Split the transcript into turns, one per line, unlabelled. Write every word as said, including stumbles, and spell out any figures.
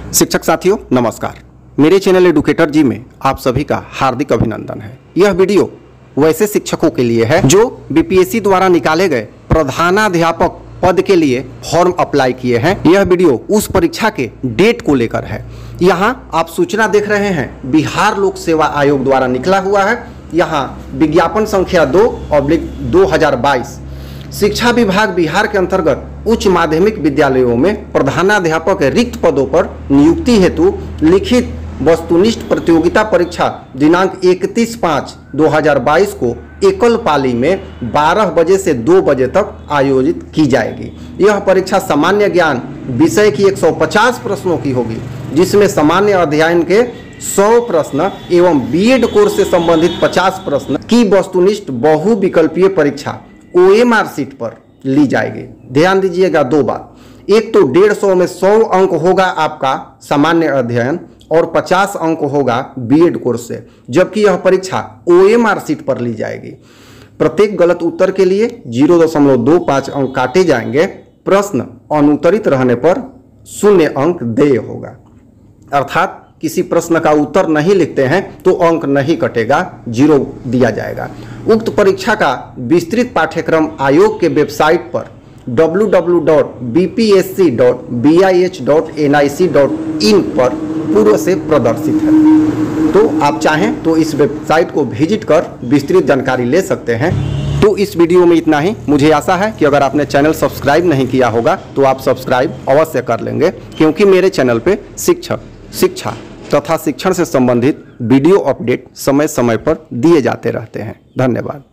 शिक्षक साथियों नमस्कार। मेरे चैनल एडुकेटर जी में आप सभी का हार्दिक अभिनंदन है। यह वीडियो वैसे शिक्षकों के लिए है जो बीपीएससी द्वारा निकाले गए प्रधानाध्यापक पद के लिए फॉर्म अप्लाई किए हैं। यह वीडियो उस परीक्षा के डेट को लेकर है। यहाँ आप सूचना देख रहे हैं, बिहार लोक सेवा आयोग द्वारा निकला हुआ है। यहाँ विज्ञापन संख्या दो ऑब्लिक दो हजार बाईस शिक्षा विभाग बिहार के अंतर्गत उच्च माध्यमिक विद्यालयों में प्रधानाध्यापक रिक्त पदों पर नियुक्ति हेतु लिखित वस्तुनिष्ठ प्रतियोगिता परीक्षा दिनांक इकतीस पाँच दो हजार बाईस को एकल पाली में बारह बजे से दो बजे तक आयोजित की जाएगी। यह परीक्षा सामान्य ज्ञान विषय की एक सौ पचास प्रश्नों की होगी, जिसमें सामान्य अध्ययन के सौ प्रश्न एवं बीएड कोर्स से संबंधित पचास प्रश्न की वस्तुनिष्ठ बहुविकल्पीय परीक्षा ओएमआर सीट पर ली जाएगी। ध्यान दीजिएगा दो बात, एक तो डेढ़ सौ में सौ अंक होगा आपका सामान्य अध्ययन और पचास अंक होगा बीएड कोर्स से, जबकि यह परीक्षा ओएमआर सीट पर ली जाएगी। प्रत्येक गलत उत्तर के लिए जीरो दशमलव दो पाँच अंक काटे जाएंगे। प्रश्न अनुत्तरित रहने पर शून्य अंक देय होगा, अर्थात किसी प्रश्न का उत्तर नहीं लिखते हैं तो अंक नहीं कटेगा, जीरो दिया जाएगा। उक्त परीक्षा का विस्तृत पाठ्यक्रम आयोग के वेबसाइट पर W W W dot B P S C dot B I H dot N I C dot in पर पूर्व से प्रदर्शित है, तो आप चाहें तो इस वेबसाइट को विजिट कर विस्तृत जानकारी ले सकते हैं। तो इस वीडियो में इतना ही। मुझे आशा है कि अगर आपने चैनल सब्सक्राइब नहीं किया होगा तो आप सब्सक्राइब अवश्य कर लेंगे, क्योंकि मेरे चैनल पे शिक्षक शिक्षा तथा शिक्षण से संबंधित वीडियो अपडेट समय समय पर दिए जाते रहते हैं। धन्यवाद।